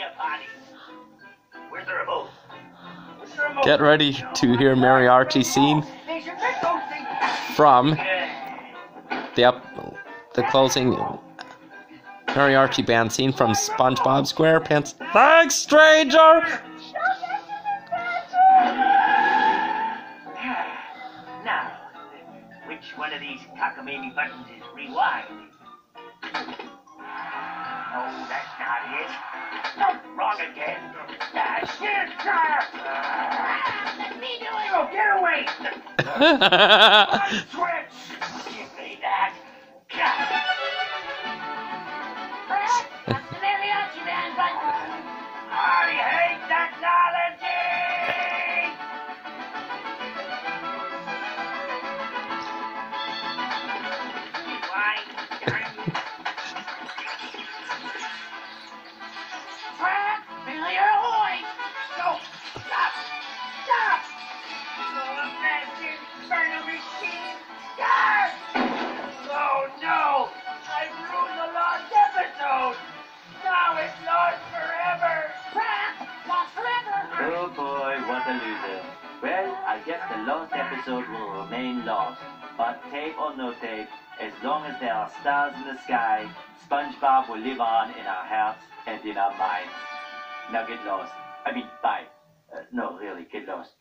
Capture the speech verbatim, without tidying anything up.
Where's the remote? Where's the remote? Get ready to hear Meriarchi scene from the up the closing Meriarchi Band scene from Spongebob Squarepants. Thanks, stranger! Now, which one of these cockamamie buttons is rewind? No, that's not it. No, wrong again. That's it, sir! Let me do it! Oh, get away! One switch! Give me that. That's the Meriarchi Band button. I hate technology! Rewind, darn you. Frank, failure ahoy! Go! Stop! Stop! Oh, imagine burner machine! Stop! Oh no! I've ruined the lost episode! Now it's lost forever! Frank! Lost forever! Oh boy, what a loser. Well, I guess the lost episode will remain lost. But tape or no tape, as long as there are stars in the sky, SpongeBob will live on in our hearts and in our minds. Now get lost. I mean, bye. Uh, no, really, get lost.